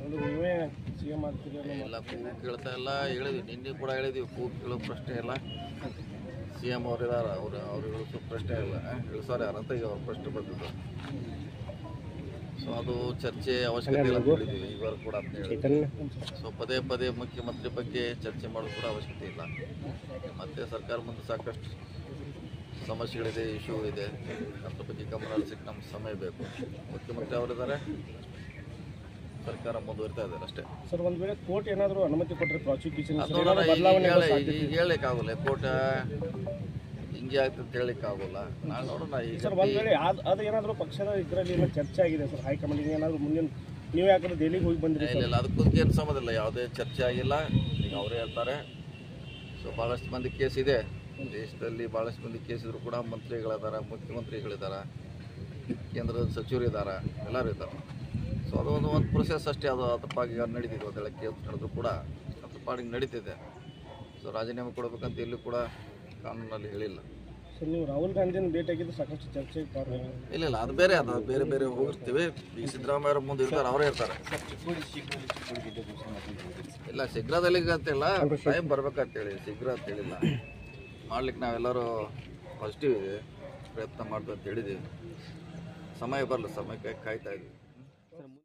ಒಂದು ನೀವೇ ಸಿಎಂ ಆಗ್ತೀರಿ ಎಲ್ಲ ಕೂಗು ಕೇಳ್ತಾ ಎಲ್ಲ ಹೇಳಿದ್ವಿ, ನಿನ್ನೆ ಕೂಡ ಹೇಳಿದ್ವಿ, ಕೂಗು ಕೇಳೋ ಪ್ರಶ್ನೆ ಇಲ್ಲ. CM ಅವರಿದ್ದಾರೆ, ಅವ್ರು ಇಳಿಸೋ ಪ್ರಶ್ನೆ ಇಲ್ಲ, ಇಳಿಸೋರು ಯಾರಂತ ಈಗ ಅವ್ರ ಪ್ರಶ್ನೆ ಬಂದಿದ್ದು. ಸೊ ಅದು ಚರ್ಚೆ ಅವಶ್ಯಕತೆ ಇಲ್ಲ ಅಂತ ಹೇಳಿದ್ವಿ, ಇವರು ಕೂಡ ಅಂತ ಹೇಳಿದ್ವಿ. ಸೊ ಪದೇ ಪದೇ ಮುಖ್ಯಮಂತ್ರಿ ಬಗ್ಗೆ ಚರ್ಚೆ ಮಾಡೋದು ಕೂಡ ಅವಶ್ಯಕತೆ ಇಲ್ಲ. ಮತ್ತೆ ಸರ್ಕಾರ ಮುಂದೆ ಸಾಕಷ್ಟು ಸಮಸ್ಯೆಗಳಿದೆ, ಇಶ್ಯೂ ಇದೆ, ಅದ್ರ ಬಗ್ಗೆ ಗಮನ ಹರಿಸಕ್ಕೆ ನಮ್ಗೆ ಸಮಯ ಬೇಕು. ಮುಖ್ಯಮಂತ್ರಿ ಅವರಿದ್ದಾರೆ, ಸರ್ಕಾರ ಮುಂದುವರಿತಾ ಇದ್ದಾರೆ ಅಷ್ಟೇ. ಸರ್, ಒಂದು ವೇಳೆ ಕೋರ್ಟ್ ಏನಾದರೂ ಅನುಮತಿ ಕೊಟ್ಟರೆ ಪ್ರಾಸಿಕ್ಯೂಷನ್ ಈಗ ಹೇಳಲಿಕ್ಕಾಗಲ್ಲ, ಕೋರ್ಟ್ ಹಿಂಗೆ ಆಗ್ತದೆ ಅಂತ ಹೇಳಲಿಕ್ಕಾಗಲ್ಲ. ನಾನು ನೋಡೋಣ ಈಗ. ಸರ್, ಒಂದು ವೇಳೆ ಅದು ಏನಾದರೂ ಪಕ್ಷದ ಇದರಲ್ಲಿ ಚರ್ಚೆ ಆಗಿದೆ ಸರ್, ಹೈಕಮಾಂಡ್ ಏನಾದರೂ ಮುಂದಿನ ನೀವು ಯಾಕಂದ್ರೆ ದೆಹಲಿಗೆ ಹೋಗಿ ಬಂದಿರಿ? ಇಲ್ಲ, ಅದಕ್ಕೂ ಏನು ಸಂಬಂಧ ಇಲ್ಲ, ಯಾವುದೇ ಚರ್ಚೆ ಆಗಿಲ್ಲ. ಈಗ ಅವರೇ ಹೇಳ್ತಾರೆ. ಸೊ ಭಾಳಷ್ಟು ಮಂದಿ ಕೇಸ್ ಇದೆ ದೇಶದಲ್ಲಿ, ಭಾಳಷ್ಟು ಮಂದಿ ಕೇಸ್ ಇದ್ರು ಕೂಡ ಮಂತ್ರಿಗಳಿದ್ದಾರೆ, ಮುಖ್ಯಮಂತ್ರಿಗಳಿದ್ದಾರೆ, ಕೇಂದ್ರದ ಸಚಿವರಿದ್ದಾರೆ, ಎಲ್ಲರೂ ಇದ್ದಾರೆ. ಸೊ ಅದು ಒಂದು ಪ್ರೊಸೆಸ್ ಅಷ್ಟೇ. ಅದು ಅದ್ರ ಪಾಡಿಗೆ ನಡೀತಿದೆ, ಒಂದೆಲ್ಲ ಕೇಸ್ ನಡೆದು ಕೂಡ ಅದ್ರ ಪಾಡಿಗೆ ನಡೀತಿದೆ. ಸೊ ರಾಜೀನಾಮೆ ಕೊಡಬೇಕಂತ ಎಲ್ಲೂ ಕೂಡ ಕಾನೂನಲ್ಲಿ ಹೇಳಿಲ್ಲ. ಸರ್, ನೀವು ರಾಹುಲ್ ಗಾಂಧಿನ ಭೇಟಿಯಾಗಿದ್ದು ಸಾಕಷ್ಟು ಚರ್ಚೆ ಇಲ್ಲ, ಅದು ಬೇರೆ, ಅದು ಬೇರೆ ಹೋಗಿರ್ತೀವಿ. ಈಗ ಸಿದ್ದರಾಮಯ್ಯ ಮುಂದೆ ಇರ್ತಾರೆ, ಅವರೇ ಇರ್ತಾರೆ. ಇಲ್ಲ, ಶೀಘ್ರದಲ್ಲಿ ಅಂತಿಲ್ಲ, ಟೈಮ್ ಬರ್ಬೇಕಂತೇಳಿ, ಶೀಘ್ರ ಅಂತ ಹೇಳಿಲ್ಲ. ಮಾಡ್ಲಿಕ್ಕೆ ನಾವೆಲ್ಲರೂ ಪಾಸಿಟಿವ್ ಇದೆ, ಪ್ರಯತ್ನ ಮಾಡ್ತೀವಿ ಅಂತ ಹೇಳಿದ್ದೀವಿ. ಸಮಯ ಬರಲ್ಲ, ಸಮಯಕ್ಕೆ ಕಾಯ್ತಾ ಇದ್ದೀವಿ.